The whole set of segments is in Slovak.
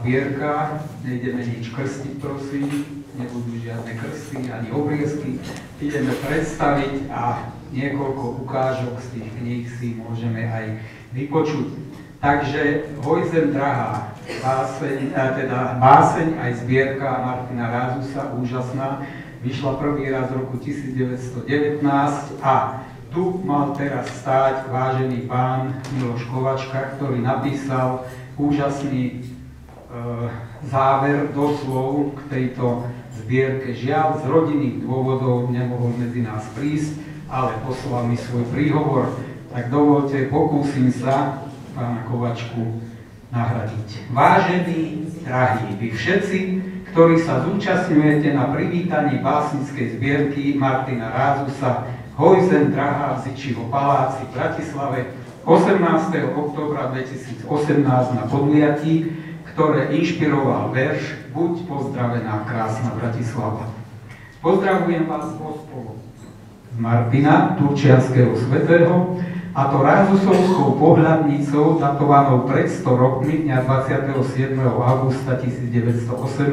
zbierka, nejdeme nič krstiť, prosím, nebudú žiadne krsty ani obriezky. Ideme predstaviť a niekoľko ukážok z tých kníh si môžeme aj vypočuť. Takže Hoj zem drahá, báseň aj zbierka Martina Rázusa, úžasná, vyšla prvý raz v roku 1919 a tu mal teraz stáť vážený pán Miloš Kovačka, ktorý napísal úžasný záver doslov k tejto zbierke. Žiaľ, z rodinných dôvodov nemohol medzi nás prísť, ale poslal mi svoj príhovor. Tak dovolte, pokúsim sa pána Kovačku nahradiť. Vážení, drahí, vy všetci, ktorí sa zúčastňujete na privítaní básnickej zbierky Martina Rázusa Hoj zem drahá v Zičiho paláci v Bratislave 18. októbra 2018 na podujatí, ktoré inšpiroval verš Buď pozdravená krásna Bratislava. Pozdravujem vás pospolu z Martina, Turčianskeho svätého, a to Rázusovskou pohľadnicou datovanou pred 100 rokmi dňa 27. augusta 1918.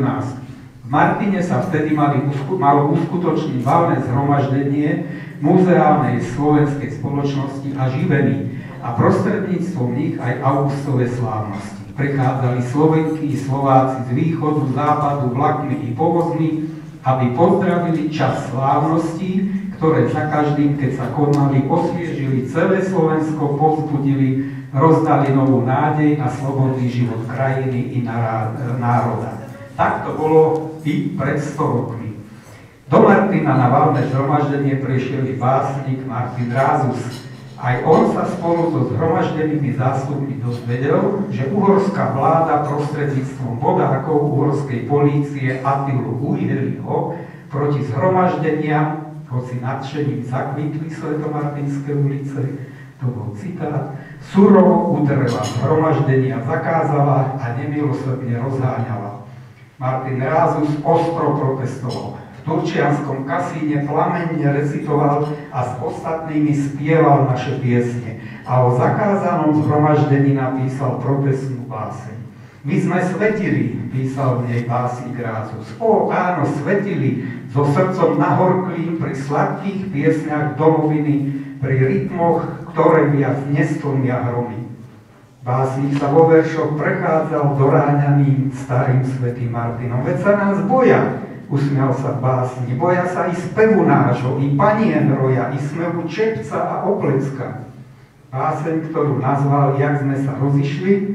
V Martine sa vtedy malo uskutočniť valné zhromaždenie muzeálnej slovenskej spoločnosti a živení a prostredníctvom nich aj augustové slávnosti. Prechádzali Slovenky i Slováci z východu, západu, vlakmi i povozmi, aby pozdravili čas slávností, ktoré za každým, keď sa konali, osviežili celé Slovensko, povzbudili, rozdali novú nádej na slobodný život krajiny i národa. Tak to bolo i pred 100 rokmi. Do Martina na valné zhromaždenie prišiel i básnik Martin Rázus. Aj on sa spolu so zhromaždenými zástupmi dozvedel, že uhorská vláda prostredníctvom vodákov uhorskej polície Attilu Ujheliho proti zhromaždenia, hoci nadšením zakvitli Svetomartinské ulice, to bol citát, surovo udrela zhromaždenia, zakázala a nemilosrdne rozháňala. Martin Rázus ostro protestoval. V turčianskom kasíne plamenne recitoval a s ostatnými spieval naše piesne a o zakázanom zhromaždení napísal protestnú báseň. My sme svetili, písal v nej básnik Rázus. O áno, svetili, so srdcom nahorklým pri sladkých piesňach domoviny, pri rytmoch, ktoré viac nestlmia hromy. Básnik sa vo veršoch prechádzal doráňaným starým svätým Martinom. Veď sa nás boja, usmial sa v básni, boja sa i spevu nášho, i panien roja, i smevu čepca a oplecka. Báseň, ktorú nazval Jak sme sa rozišli,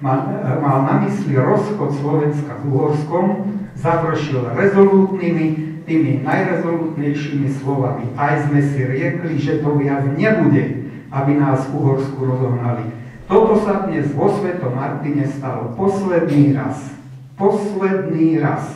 mal na mysli rozchod Slovenska s Uhorskom, završil rezolútnymi, tými najrezolútnejšími slovami. Aj sme si riekli, že to viac nebude, aby nás v Uhorsku rozohnali. Toto sa dnes vo Svetom Martine stalo posledný raz. Posledný raz.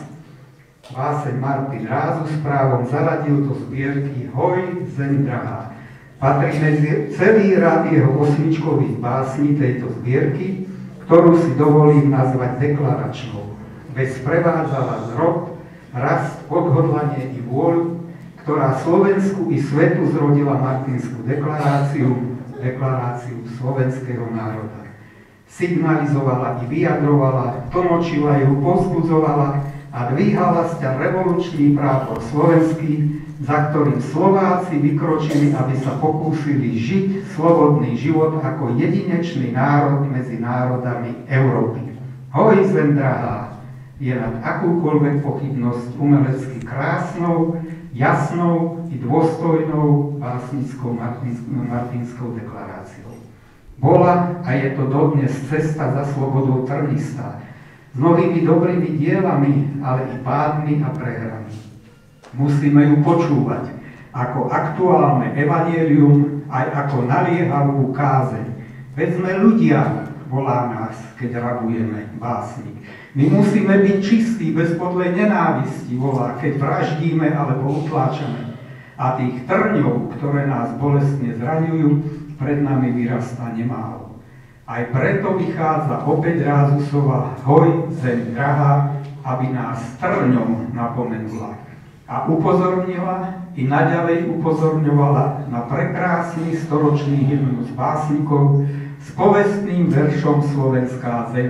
Báseň Martin Rázus právom zaradil do zbierky Hoj zem drahá. Patrí medzi celý rad jeho osmičkových básní tejto zbierky, ktorú si dovolím nazvať deklaračnou. Veď sprevádzala zrod, rast, odhodlanie i vôľu, ktorá Slovensku i svetu zrodila Martinskú deklaráciu, deklaráciu slovenského národa. Signalizovala i vyjadrovala, tlmočila ju, povzbudzovala a dvíhala sťa revolučný prápor slovenský, za ktorým Slováci vykročili, aby sa pokúsili žiť slobodný život ako jedinečný národ medzi národami Európy. Hoj zem drahá, je nad akúkoľvek pochybnosť umelecky krásnou, jasnou i dôstojnou básnickou martinskou deklaráciou. Bola a je to dodnes cesta za slobodou trnistá, s mnohými dobrými dielami, ale i pádmi a prehrami. Musíme ju počúvať ako aktuálne evanjelium, aj ako naliehavú kázeň. Veď sme ľudia, volá nás, keď rabujeme básnik. My musíme byť čistí, bez podlej nenávisti, volá, keď vraždíme alebo utláčame. A tých trňov, ktoré nás bolestne zraňujú, pred nami vyrastá nemálo. Aj preto vychádza opäť Rázusova Hoj zem drahá, aby nás trňom napomenula. A upozornila i naďalej upozorňovala na prekrásny storočný hymnus básnikov s povestným veršom Slovenská zem.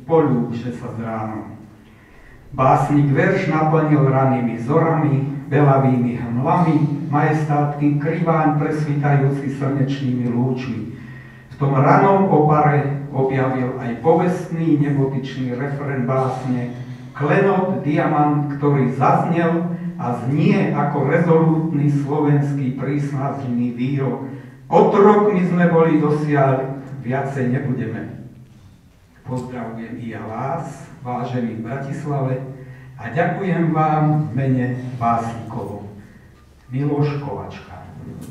poľúbše sa s ránom. Básnik verš naplnil ranými zorami, belavými hmlami, majestátsky kriváň presvítajúci slnečnými lúčmi. V tom ranom opare objavil aj povestný nebotičný refrén básne Klenot, diamant, ktorý zaznel a znie ako rezolútny slovenský prísnazný výrok. Otrokmi sme boli dosiaľ, viacej nebudeme. Pozdravujem i ja vás, vážení v Bratislave, a ďakujem vám v mene básnikov. Miloš Kovačka.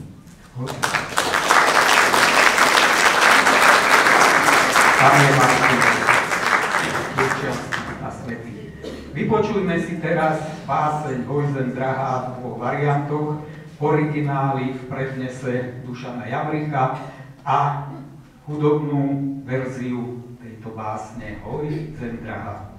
Pane básnik, a svätý. Vypočujme si teraz báseň Hojzen drahá v dvoch variantoch, originály v prednese Dušana Jamricha a hudobnú verziu tejto básne Hojzen drahá.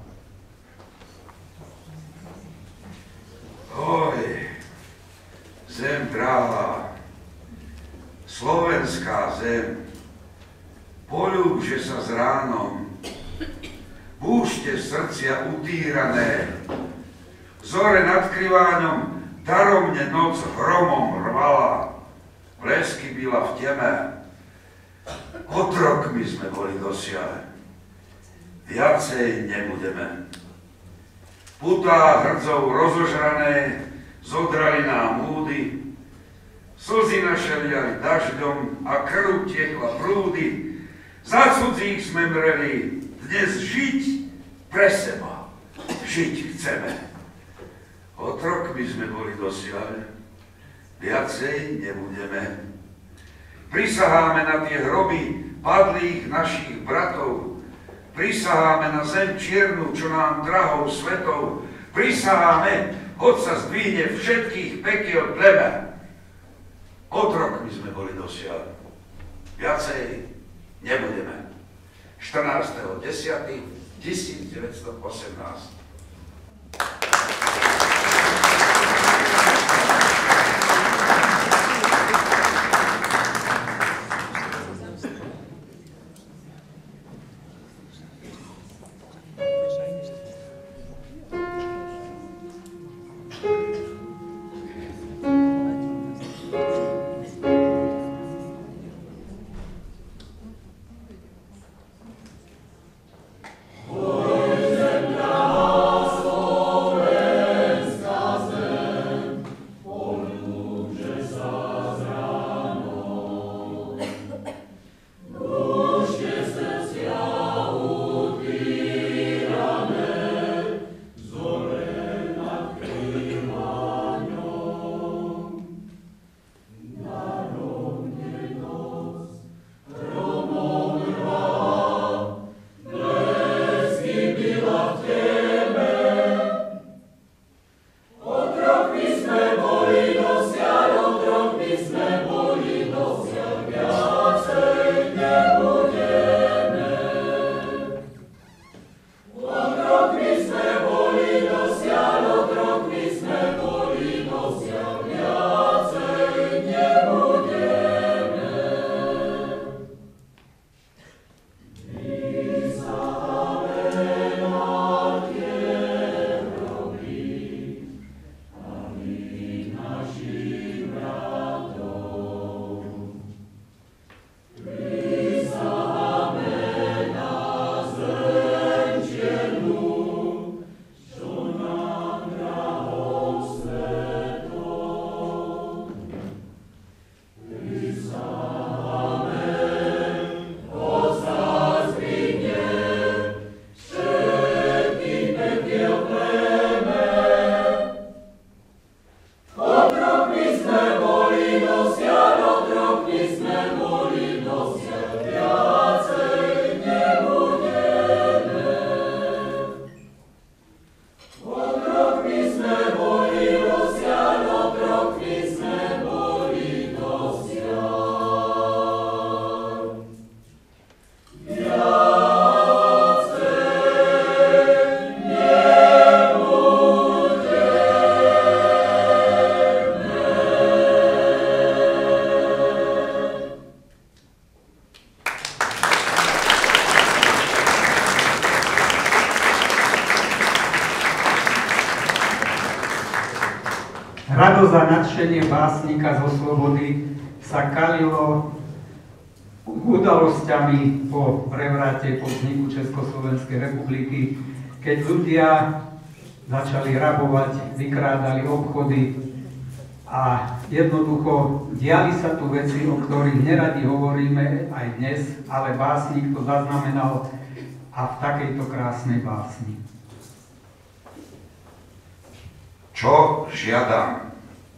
Hoj, zem drahá, slovenská zem, poľúbže sa s ránom, búšte srdcia utírané, zore nad kriváňom daromne noc hromom rvala, blesky byla v teme, otrokmi sme boli dosiaľ, viacej nebudeme. Putá hrdzov rozožrané zodrali nám múdy, slzy naše liali dažďom a krv tiekla prúdy, za cudzích sme mreli, dnes žiť pre seba, žiť chceme. Otrokmi sme boli dosiaľ, viacej nebudeme. Prisaháme na tie hroby padlých našich bratov, prisaháme na zem čiernu, čo nám drahou svetou, prisaháme, hoď sa zdvihne všetkých pekiel pleme. Otrokmi sme boli dosiaľ, viacej nebudeme. 14.10.1918. Hojzen drahá, Radosť a nadšenie básnika zo slobody sa kalilo udalosťami po prevráte, po vzniku Československej republiky, keď ľudia začali rabovať, vykrádali obchody a jednoducho diali sa tu veci, o ktorých neradi hovoríme aj dnes, ale básnik to zaznamenal a v takejto krásnej básni. Čo žiadam?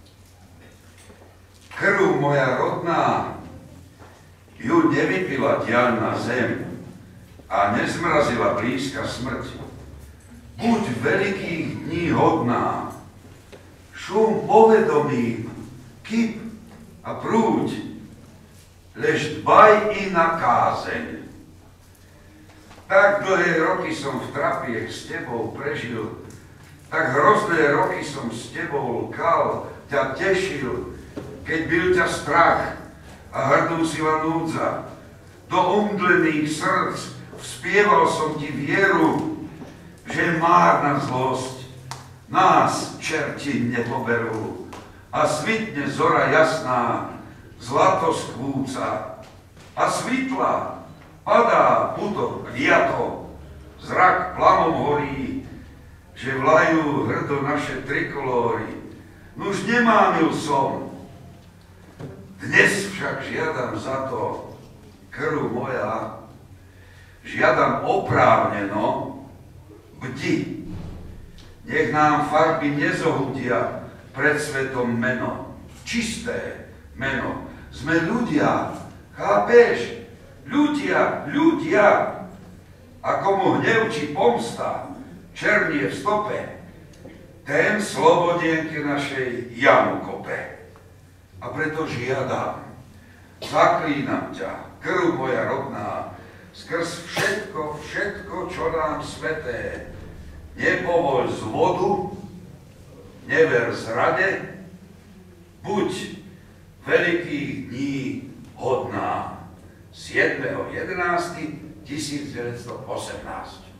Krv moja rodná ju nevypila diaľ na zem a nezmrazila blízka smrť. Buď veľkých dní hodná, šum povedomí, kyp a prúď, lež dbaj i na kázeň. Tak dlhé roky som v trapiech s tebou prežil, tak hrozné roky som s tebou lkal, ťa tešil, keď byl ťa strach a hrdúsila núdza. Do omdlených srdc vspieval som ti vieru, že márna zlosť nás čerti nepoberú a svitne zora jasná, zlato skvúca a svitla padá puto liato, zrak plamom horí, že vlajú hrdo naše trikolóry. Nuž nemámil som. Dnes však žiadam za to, krv moja, žiadam oprávneno, bdi. Nech nám farby nezohudia pred svetom meno. Čisté meno. Sme ľudia, chápeš? Ľudia. A komu hnev či pomsta černie v stope, ten slobodienke našej jamu kope. A preto žiadam, zaklínam ťa, krv moja rodná, skrz všetko, čo nám sveté, nepovoľ zvodu, never zrade, buď veľkých dní hodná. 7.11.1918.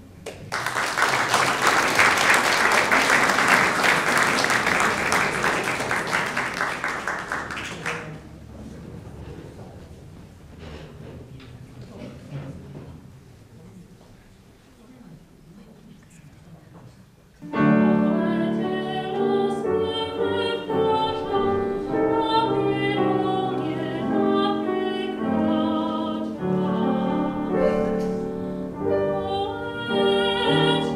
Thank you.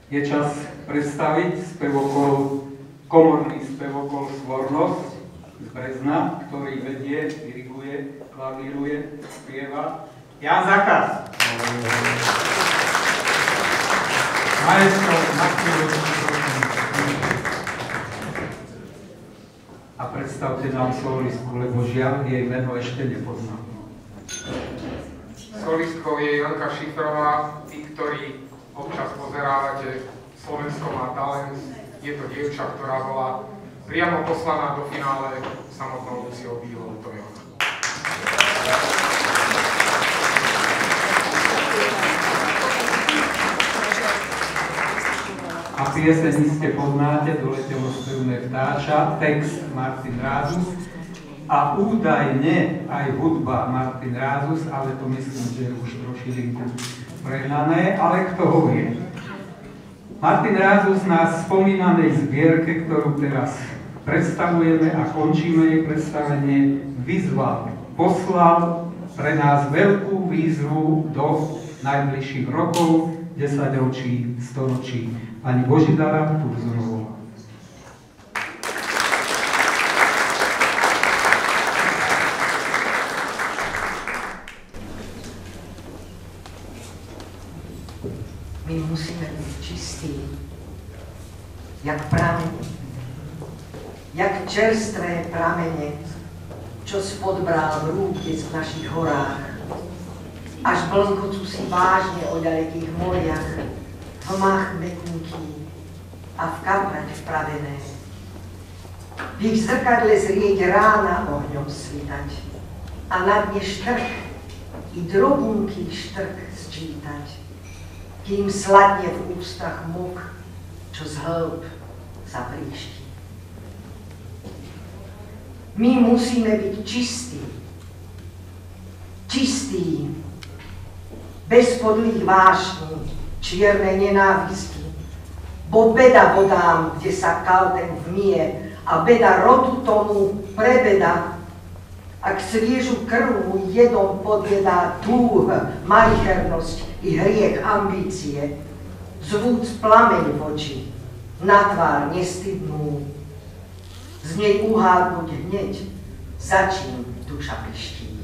je čas predstaviť spevokol, komorný spevokol Svornosť z Brezna, ktorý vedie, diriguje, klavíruje, spieva Jan Zakaz. Maestro, na chvíľu, a predstavte nám solistku, lebo žiaľ jej meno ešte nepoznám. Solistkou je Janka Šifrová. Tí, ktorí občas pozerávate Slovensko má talent, je to dievča, ktorá bola priamo poslaná do finále samotnou Luciou Bílou. To je ona. A pieseň iste poznáte, Doletelo spevné vtáča, text Martin Rázus a údajne aj hudba Martin Rázus, ale to myslím, že je už trošilinku prehnané, ale kto ho vie. Martin Rázus nás v spomínanej zbierke, ktorú teraz predstavujeme a končíme jej predstavenie, vyzval, poslal pre nás veľkú výzvu do najbližších rokov, 10 ročí, 100 ročí. Pani Božidara Turzonová. My musíme byť čistí, jak pramene, jak čerstvé pramene, čo spod brál vrútec v našich horách, až blnkocú si vážne o ďalekých moriach, v mách mekunký a v kaprať vpravené. V ich zrkadle zrieť rána ohňom svitať a na dne štrk i drobunký štrk sčítať, kým sladne v ústach mok, čo z hĺb zapríšti. My musíme byť čistí, čistí, bez podlých vášní, čiernej nenávisti, bo beda vodám, kde sa kalten vmie, a beda rodu tomu prebeda, ak sviežu krvu jedom podjedá túh, malichernosť i hriech ambície, zvúc plameň v oči, na tvár nestydnú, z nej uhádnuť hneď, za čím duša piští.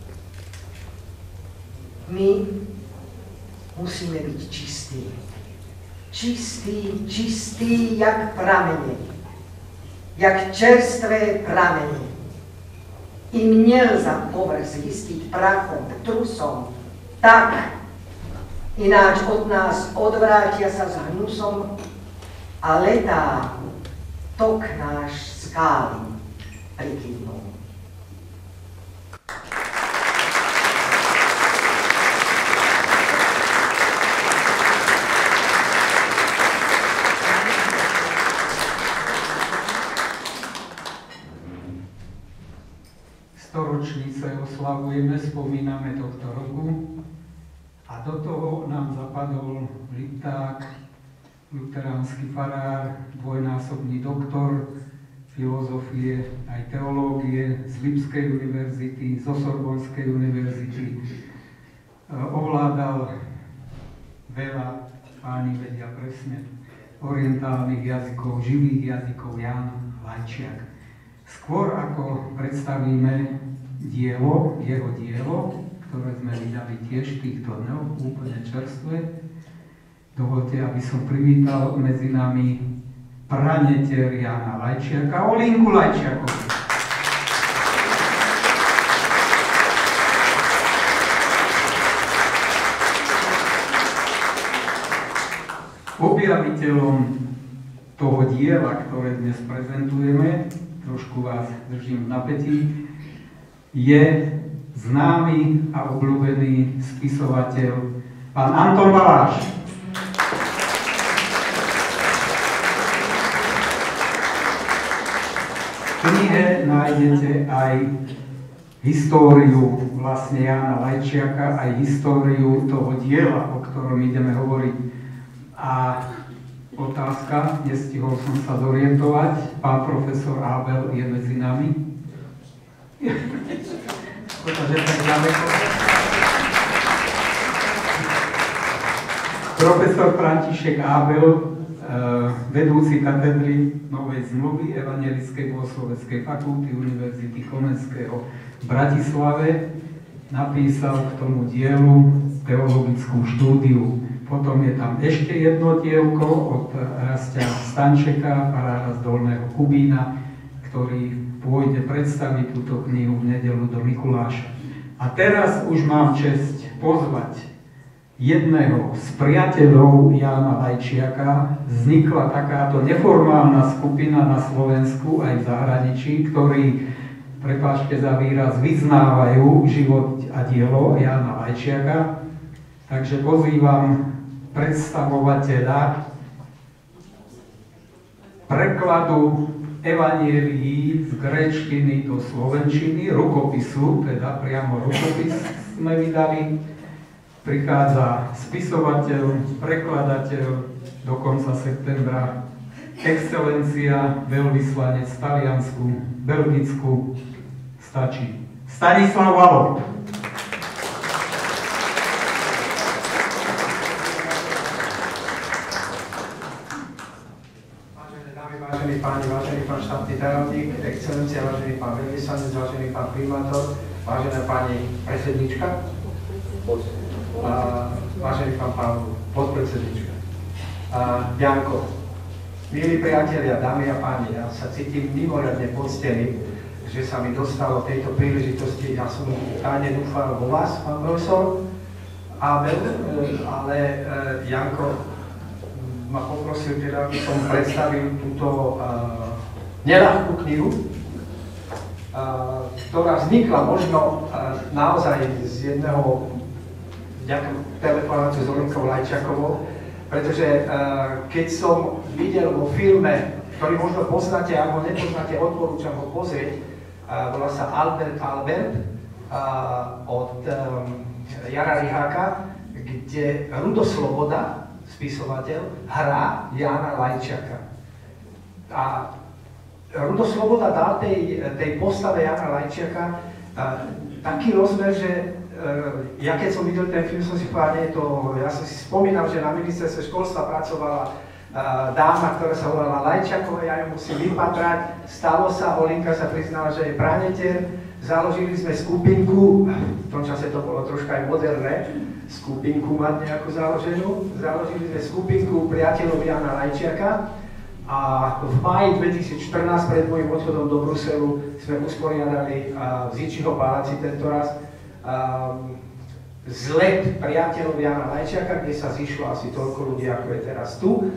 My musíme byť čistí. Čistí, čistí, jak pramene. Jak čerstvé pramene. Im nelza povrch zistiť prachom, trusom. Tak, ináč od nás odvrátia sa s hnusom a letá tok náš skály prikydnú. Storočnice oslavujeme, spomíname tohto roku a do toho nám zapadol Lipták, luteránsky farár, dvojnásobný doktor filozofie aj teológie z Lipskej univerzity, zo Sorbonskej univerzity. Ovládal veľa, páni vedia presne, orientálnych jazykov, živých jazykov, Ján Lajčiak. Skôr ako predstavíme dielo, jeho dielo, ktoré sme vydali tiež týchto dňov, úplne čerstvé, dovolte, aby som privítal medzi nami praneter Jána Lajčiaka, Olinku Lajčiakovu. Objaviteľom toho diela, ktoré dnes prezentujeme, trošku vás držím v napätí, je známy a obľúbený spisovateľ pán Anton Baláš. V knihe nájdete aj históriu vlastne Jána Lajčiaka, aj históriu toho diela, o ktorom ideme hovoriť. A otázka, nestihol som sa zorientovať, pán profesor Abel je medzi nami. Profesor František Ábel, vedúci katedry Novej zmluvy Evangelickej bohosloveckej fakulty Univerzity Komenského v Bratislave, napísal k tomu dielu teologickú štúdiu. Potom je tam ešte jedno dielko od Rastia Stančeka, farára z Dolného Kubína, ktorý pôjde predstaviť túto knihu v nedeľu do Mikuláša. A teraz už mám česť pozvať jedného z priateľov Jána Lajčiaka. Vznikla takáto neformálna skupina na Slovensku aj v zahraničí, ktorí, prepáčte za výraz, vyznávajú život a dielo Jána Lajčiaka. Takže pozývam predstavovateľa prekladu Evangelií z gréčtiny do slovenčiny, rukopisu, teda priamo rukopis sme vydali. Prichádza spisovateľ, prekladateľ, do konca septembra excelencia, veľvyslanec v Taliansku, Belgicku, stačí. Stanislav Valo. Vážení páni, vážený pán štátny tajomník, excelencia, vážený pán veľvyslanec, vážený pán primátor, vážená pani predsednička, vážený pán podpredsednička. Janko, milí priatelia, dámy a páni, ja sa cítim mimoriadne poctený, že sa mi dostalo tejto príležitosti. Ja som tajne dúfal vo vás, pán profesor Ábel, ale Janko ma poprosil, teda, aby som predstavil túto neľahkú knihu, ktorá vznikla možno naozaj z jedného telefonáciu s Olenkou Lajčiakovou, pretože keď som videl vo filme, ktorý možno poznáte, ak ho nepoznáte, odporúčam ho pozrieť, volá sa Albert od Jara Riháka, kde Rudo Sloboda, spisovateľ, hrá Jána Lajčiaka. A Rudo Sloboda dal tej postave Jána Lajčiaka taký rozmer, že ja keď som videl ten film, som si povedal, ja som si spomínal, že na ministerstve školstva pracovala dáma, ktorá sa volala Lajčiaková, ja ju musím vypatrať. Stalo sa, Olinka sa priznala, že je praneter. Založili sme skupinku, v tom čase to bolo troška aj moderné, skupinku mať nejakú založenú. Založili sme skupinku priateľov Jána Lajčiaka a v máji 2014 pred môjim odchodom do Bruselu sme usporiadali v Zičiho paláci tentoraz zlet priateľov Jána Lajčiaka, kde sa zišlo asi toľko ľudí, ako je teraz tu.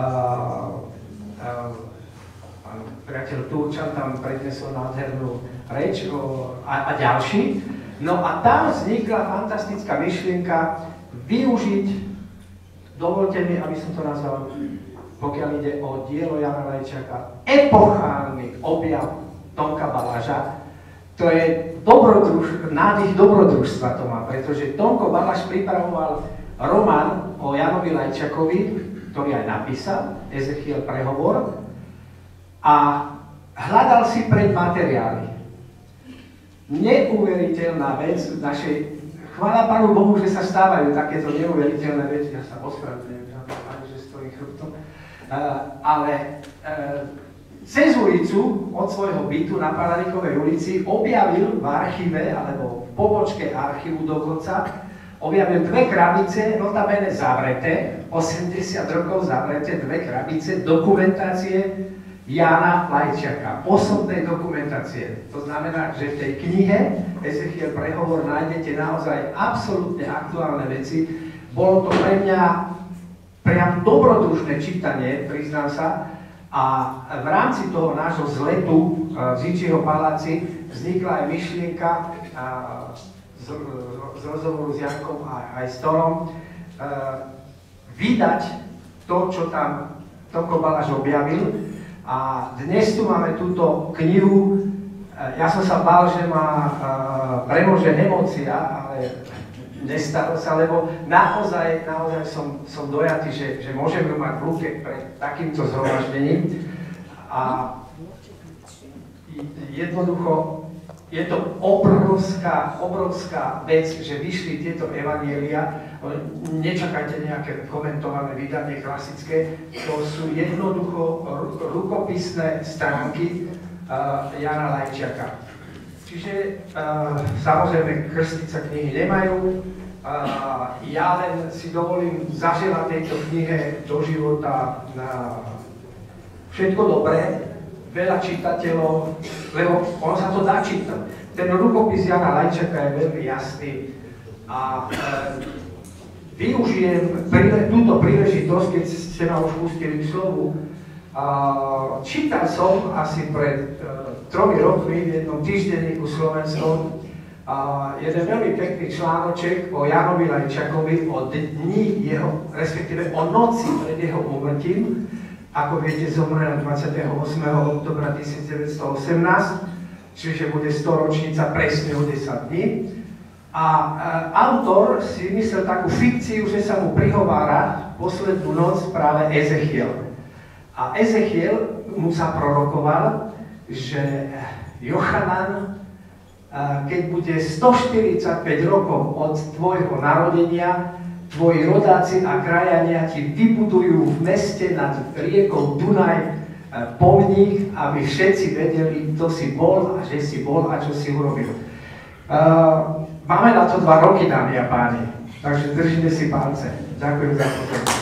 Pán priateľ Turčan tam prednesol nádhernú reč a ďalší. No a tam vznikla fantastická myšlienka využiť, dovolte mi, aby som to nazval, pokiaľ ide o dielo Jána Lajčiaka, epochálny objav Tonka Balaža. To je nádych dobrodružstva to má, pretože Tonko Balaš pripravoval román o Jánovi Lajčiakovi, ktorý aj napísal, Ezechiel prehovor, a hľadal si predmateriály. Neuveriteľná vec našej, chvála Pánu Bohu, že sa stávajú takéto neuveriteľné veci, ja sa ospravedlňujem, že stojím chrbtom, ale cez ulicu od svojho bytu na Palánikovej ulici objavil v archíve, alebo v pobočke archívu dokonca, objavil dve krabice, notabene zavreté, 80 rokov zavreté, dve krabice dokumentácie Jána Lajčiaka, osobnej dokumentácie. To znamená, že v tej knihe Ezechiel prehovor nájdete naozaj absolútne aktuálne veci. Bolo to pre mňa priam dobrodružné čítanie, priznám sa, a v rámci toho nášho zletu v Zičiho paláci vznikla aj myšlienka z rozhovoru s Jankom aj s Torom vydať to, čo tam Tonko Balaš objavil. A dnes tu máme túto knihu. Ja som sa bál, že ma premôže emócia, ale nestalo sa, lebo naozaj som dojatý, že môžem ju mať v ruke pred takýmto zhromaždením. A jednoducho je to obrovská vec, že vyšli tieto evanielia. Nečakajte nejaké komentované vydanie klasické, to sú jednoducho rukopisné stránky Jana Lajčiaka. Čiže samozrejme krstiť sa knihy nemajú. Ja len si dovolím zaželať tejto knihe do života všetko dobré, veľa čitateľov, lebo ono sa to dá čítať. Ten rukopis Jana Lajčaka je veľmi jasný a využijem túto príležitosť, keď ste ma už pustili k slovu. Čítal som asi pred 3 rokmi v jednom týždenníku slovenskom jeden veľmi pekný článoček o Janovi Lajčakovi, o dni jeho, respektíve o noci pred jeho úmrtím. Ako viete, zomrel 28. oktobra 1918, čiže bude 100-ročnica presne o 10 dní. A autor si myslel takú fikciu, že sa mu prihovára poslednú noc práve Ezechiel. A Ezechiel mu sa prorokoval, že Jochanan, keď bude 145 rokov od tvojho narodenia, tvoji rodáci a krajania ti vybudujú v meste nad riekou Dunaj pomník, aby všetci vedeli, kto si bol a že si bol a čo si urobil. Máme na to 2 roky, dámy a páni, takže držíme si palce. Ďakujem za pozornosť.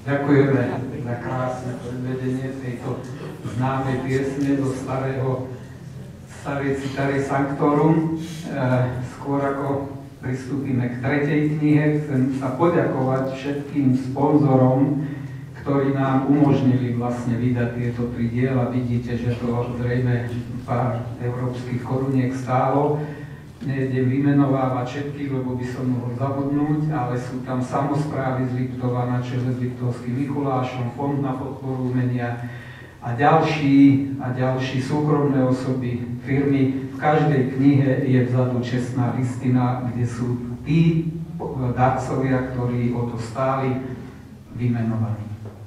Ďakujeme za krásne predvedenie tejto známej piesne zo starej citary Sanctorum. Skôr ako pristúpime k tretej knihe, chcem sa poďakovať všetkým sponzorom, ktorí nám umožnili vlastne vydať tieto 3 diela. Vidíte, že to zrejme pár európskych koruniek stálo. Nejdem vymenovávať všetky, lebo by som mohol zabudnúť, ale sú tam samosprávy z Liptova na čele s Liptovským Mikulášom, Fond na podporu umenia a ďalší súkromné osoby, firmy. V každej knihe je vzadu čestná listina, kde sú tí darcovia, ktorí o to stáli, vymenovaní.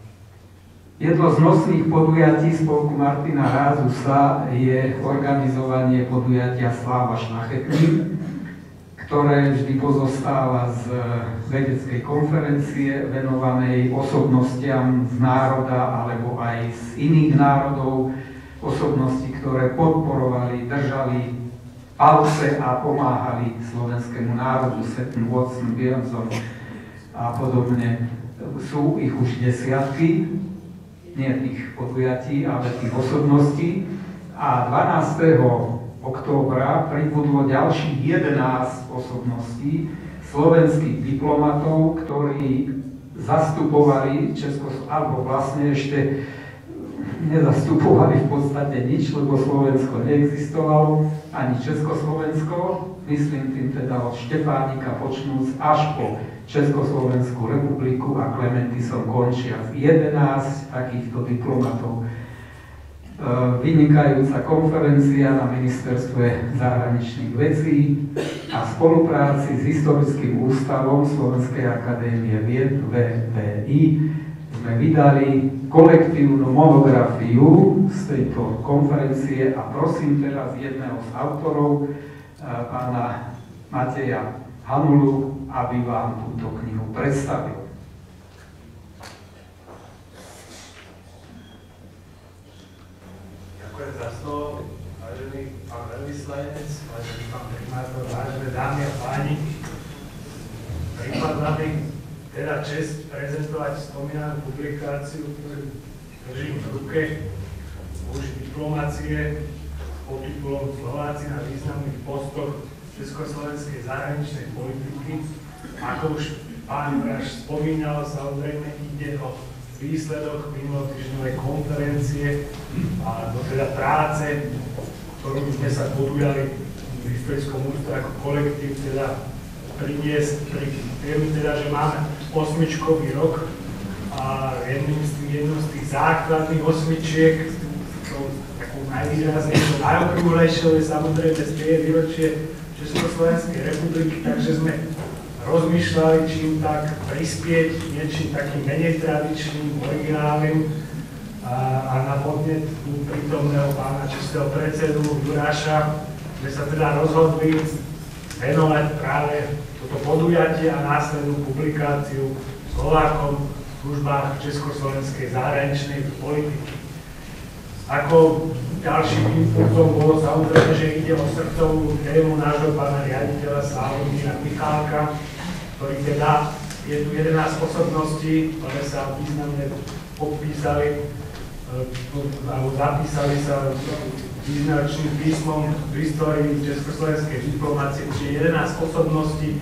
Jedno z nosných podujatí spolku Martina Rázusa je organizovanie podujatia Sláva šľachetný, ktoré vždy pozostáva z vedeckej konferencie venovanej osobnostiam z národa alebo aj z iných národov, osobnosti, ktoré podporovali, držali palce a pomáhali slovenskému národu, Svetým vodcom, Biencom a podobne. Sú ich už desiatky, nie tých podujatí, ale tých osobností. A 12. októbra pribudlo ďalších 11 osobností slovenských diplomatov, ktorí zastupovali alebo vlastne ešte nezastupovali v podstate nič, lebo Slovensko neexistovalo, ani Československo. Myslím tým teda od Štefánika počnúc až po Československú republiku a Klementisom končiac. 11 takýchto diplomatov. Vynikajúca konferencia na Ministerstve zahraničných vecí a v spolupráci s Historickým ústavom Slovenskej akadémie vied VVI sme vydali kolektívnu monografiu z tejto konferencie a prosím teraz jedného z autorov, pána Mateja Hanulu, aby vám túto knihu predstavil. Ďakujem za slovo, vážený pán veľvyslanec, vážený pán primátor, vážené dámy a páni. Prípadná mi teda čest prezentovať spomínanú publikáciu, ktorú držím v ruke, muži diplomácie s podtitulom Slováci na významných postoch československej zahraničnej politiky. Ako už pán Braš spomínal, samozrejme ide o výsledok minulotýždňovej konferencie a teda práce, ktorú sme sa podujali v Historickom ústave ako kolektív, teda priniesť pri tým, teda, že máme 8-čkový rok a jednou z tých základných 8-čiek, takou najvýraznejšou, najokrúhlejšou je samozrejme z tej výročie Československej republiky, takže sme rozmýšľali, čím tak prispieť niečím takým menej tradičným, originálnym a na podnet prítomného pána čistého predsedu Juráša sme sa teda rozhodli venovať práve toto podujatie a následnú publikáciu Slovákom v službách československej zahraničnej politiky. Ako ďalším impulzom bolo samozrejme, že ide o srdcovú tému nášho pána riaditeľa Slávomíra Michálka, ktorý teda je tu 11 osobností, ktoré sa významne podpísali alebo zapísali sa význačným písmom v histórii československej diplomácie, čiže 11 osobností.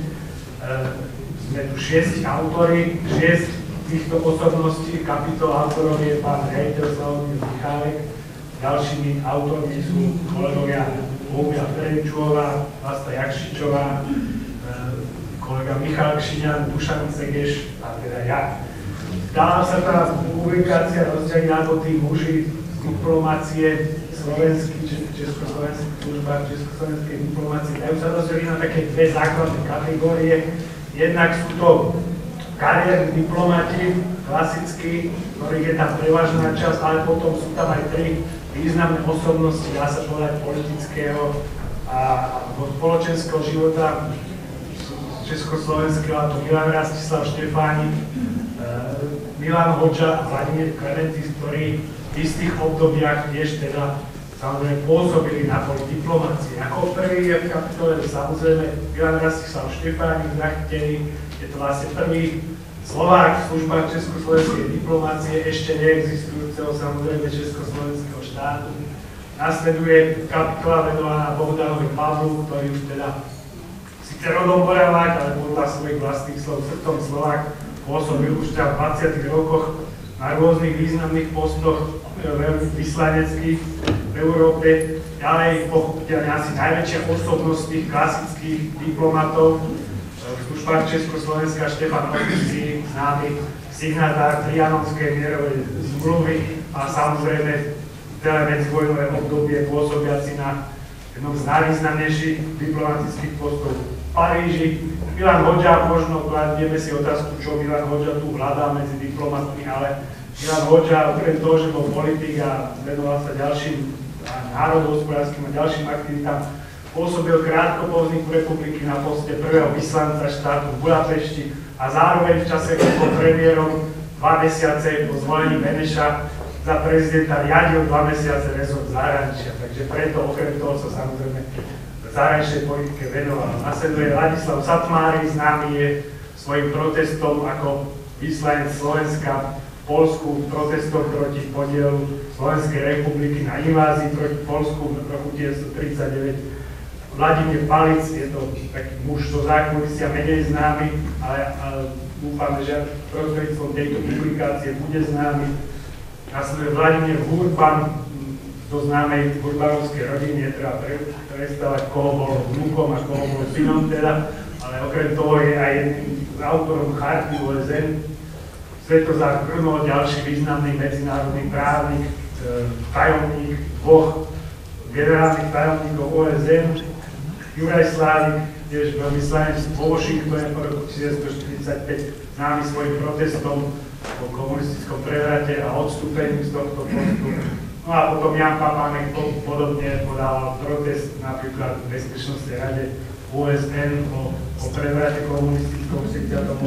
Sme tu 6 autori, 6 týchto osobností, kapitol autorov je pán riaditeľ Slávomír Michálek. Ďalšími autormi sú kolegovia Bohumiła Ferenčová, Vlasta Jakšičová, kolega Michal Kšiňan, Dušan Cegeš a teda ja. Dá sa tá publikácia rozdeliť na to tí muži z diplomácie slovenských, československých službách, československej diplomácie. Dajú sa rozdeliť na také dve základné kategórie. Jednak sú to kariérni diplomati, klasickí, ktorých je tam prevažná časť, ale potom sú tam aj tri významné osobnosti, dá sa povedať, politického a spoločenského života československého, a to Milan Rastislav Štefánik, Milan Hoďa a Vladimír Klementis, ktorí v istých obdobiach tiež teda samozrejme pôsobili na poli diplomácie. Ako prvý je v kapitole samozrejme Milan Rastislav Štefánik zachytený, je to vlastne prvý z Slovák v službách československej diplomácie, ešte neexistujúceho samozrejme československého štátu. Nasleduje kapitola venovaná Bohdanovi Pavlu, ktorý už teda síce rodom Moravák, ale podľa svojich vlastných slov srdcom Slovák, pôsobil už teda v 20. rokoch na rôznych významných postoch vyslaneckých v Európe. Ďalej pochopiteľne asi najväčšia osobnosť tých klasických diplomatov v službách Československa Štefan Ostrý, známy signatár Trianonskej mierovej zmluvy a samozrejme celé medzivojnové obdobie pôsobiaci na jednom z najvýznamnejších diplomatických postov v Paríži. Milan Hodža, možno kladieme si otázku, čo Milan Hodža tu hľadá medzi diplomatmi, ale Milan Hodža, okrem toho, že bol politik a venoval sa ďalším národohospodárskym a ďalším aktivitám, pôsobil krátko po vzniku republiky na poste prvého vyslanca štátu v Budapešti a zároveň v čase, keď bol premiérom 2 mesiace po zvolení Beneša za prezidenta riadil 2 mesiace rezort zahraničia, takže preto okrem toho sa samozrejme zahraničnej politike venoval. Nasleduje Ladislav Satmári, známy je svojim protestom ako vyslanec Slovenska v Poľsku, protestom proti podielu Slovenskej republiky na invázii proti Poľsku v roku 1939. Vladimír Palic, je to taký muž do zákulisia menej známy, ale dúfame, že prostredníctvom tejto publikácie bude známy. Nasleduje Vladimír Hurban, do známej hurbanovskej rodiny, je treba predstavať, koho bol vnúkom a koho bol synom teda, ale okrem toho je aj autorom charty OSN. Svetozár Krno, ďalší významný medzinárodný právnik, tajomník dvoch generálnych tajomníkov OSN, Juraj Slávik, tiež veľvyslanec vo Washingtone po roku 1945, známy svojim protestom po komunistickom prevrate a odstúpení z tohto postu. No a potom Jan Papánek podobne podával protest napríklad v Bezpečnostnej rade OSN o prevrate komunistickom v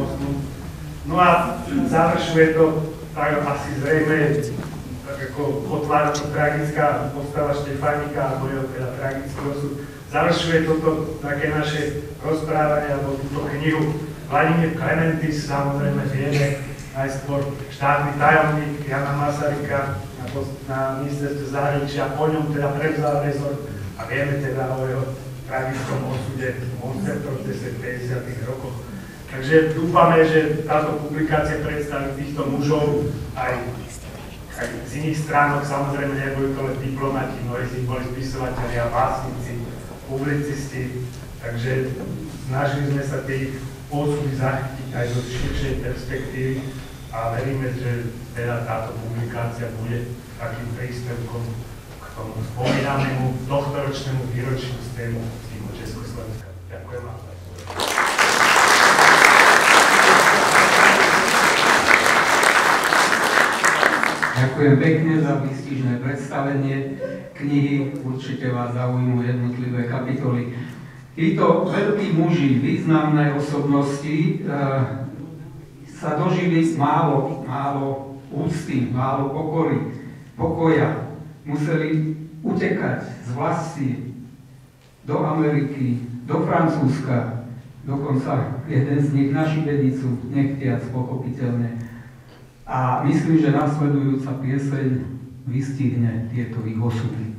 78. No a završuje to tak asi zrejme tak ako otvára to tragická postava Štefánika, alebo jeho teda tragický osud. Završuje toto také naše rozprávanie, alebo túto knihu Vladimír Klementis, samozrejme vieme, najskôr štátny tajomník Jana Masaryka na ministerstve zahraničia, po ňom teda prevzal rezort a vieme teda o jeho tragickom osude v Monster procese v 50. rokoch. Takže dúfame, že táto publikácia predstaví týchto mužov aj z iných stránok, samozrejme neboli to len diplomati, mnohí z nich boli spisovatelia, básnici, publicisti, takže snažili sme sa tých osudy zachytiť aj do širšej perspektívy a veríme, že teda táto publikácia bude takým príspevkom k tomu spomínanému tohtoročnému výročiu z tému Československa. Ďakujem vám. Ďakujem pekne za výstižné predstavenie knihy, určite vás zaujímujú jednotlivé kapitoly. Títo veľkí muži, významné osobnosti sa dožili málo úcty, málo pokoja. Museli utekať z vlasti do Ameriky, do Francúzska, dokonca jeden z nich na šibenicu, nechtiac pochopiteľne. A myslím, že nasledujúca pieseň vystihne tieto ich osudy.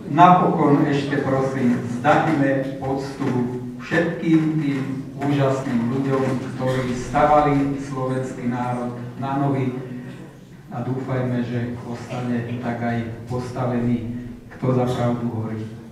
napokon ešte prosím, zdajme poctu všetkým tým úžasným ľuďom, ktorí stavali slovenský národ na nohy a dúfajme, že ostane tak aj postavený, kto za pravdu horí.